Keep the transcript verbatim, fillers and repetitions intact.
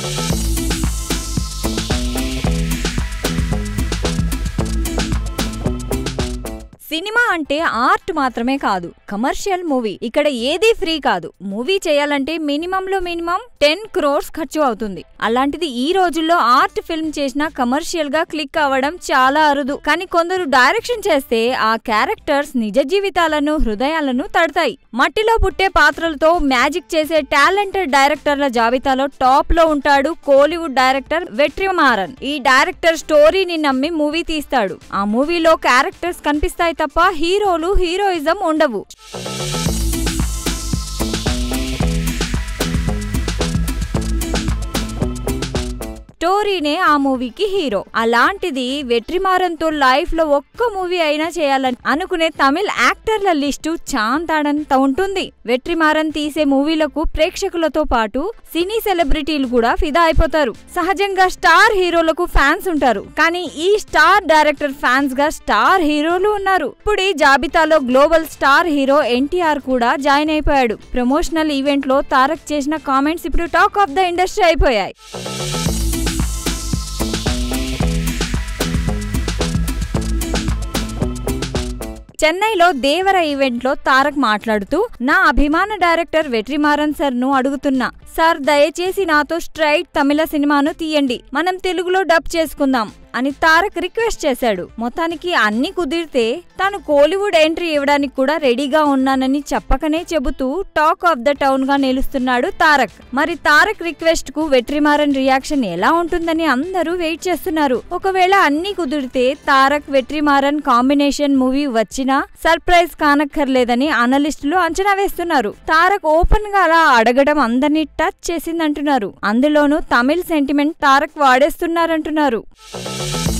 Cinema అంటే art మాత్రమే కాదు, కమర్షియల్ మూవీ. ఇక్కడ ఏది ఫ్రీ కాదు. మూవీ చేయాలంటే మినిమంలో మినిమం టెన్ క్రోర్స్ ఖర్చు అవుతుంది. అలాంటిది ఈ రోజుల్లో ఆర్ట్ ఫిల్మ్ చేసినా కమర్షియల్ గా క్లిక్ అవ్వడం చాలా అరుదు. కానీ కొందరు డైరెక్షన్ చేస్తే ఆ క్యారెక్టర్స్ నిజ జీవితాలను, హృదయాలను తడతాయి. మట్టిలో పుట్టే పాత్రలతో మ్యాజిక్ చేసే టాలెంటెడ్ డైరెక్టర్ల జాబితాలో టాప్ లో ఉంటాడు కోలీవుడ్ డైరెక్టర్ వెట్రిమారన్. ఈ డైరెక్టర్ స్టోరీని నమ్మి మూవీ తీస్తాడు. ఆ మూవీలో క్యారెక్టర్స్ కనిపిస్తాయి తప్ప హీరోలు, హీరోయిజం ఉండవు. స్టోరీనే ఆ మూవీకి హీరో. అలాంటిది వెట్రిమారన్ తో లైఫ్ లో ఒక్క మూవీ అయినా చేయాలని అనుకునే తమిళ యాక్టర్ల లిస్టు చాంతాడంత ఉంటుంది. వెట్రిమారన్ తీసే మూవీలకు ప్రేక్షకులతో పాటు సినీ సెలబ్రిటీలు కూడా ఫిదా అయిపోతారు. సహజంగా స్టార్ హీరోలకు ఫ్యాన్స్ ఉంటారు, కానీ ఈ స్టార్ డైరెక్టర్ ఫ్యాన్స్ గా స్టార్ హీరోలు ఉన్నారు. ఇప్పుడు ఈ జాబితాలో గ్లోబల్ స్టార్ హీరో ఎన్టీఆర్ కూడా జాయిన్ అయిపోయాడు. ప్రమోషనల్ ఈవెంట్ లో తారక్ చేసిన కామెంట్స్ ఇప్పుడు టాక్ ఆఫ్ ద ఇండస్ట్రీ అయిపోయాయి. చెన్నైలో దేవర ఈవెంట్ లో తారక్ మాట్లాడుతూ, నా అభిమాన డైరెక్టర్ వెట్రిమారన్ సార్ ను అడుగుతున్నా, సార్ దయచేసి నాతో స్ట్రైట్ తమిళ సినిమాను తీయండి, మనం తెలుగులో డబ్ చేసుకుందాం అని తారక్ రిక్వెస్ట్ చేశాడు. మొత్తానికి అన్ని కుదిరితే తాను కోలీవుడ్ ఎంట్రీ ఇవ్వడానికి కూడా రెడీగా ఉన్నానని చెప్పకనే చెబుతూ టాక్ ఆఫ్ ద టౌన్ గా నిలుస్తున్నాడు తారక్. మరి తారక్ రిక్వెస్ట్ కు వెట్రిమారన్ రియాక్షన్ ఎలా ఉంటుందని అందరూ వెయిట్ చేస్తున్నారు. ఒకవేళ అన్ని కుదిరితే తారక్ వెట్రిమారన్ కాంబినేషన్ మూవీ వచ్చినా సర్ప్రైజ్ కానక్కర్లేదని అనలిస్టులు అంచనా వేస్తున్నారు. తారక్ ఓపెన్ గా అలా అడగడం అందరినీ టచ్ చేసిందంటున్నారు. అందులోనూ తమిళ్ సెంటిమెంట్ తారక్ వాడేస్తున్నారంటున్నారు.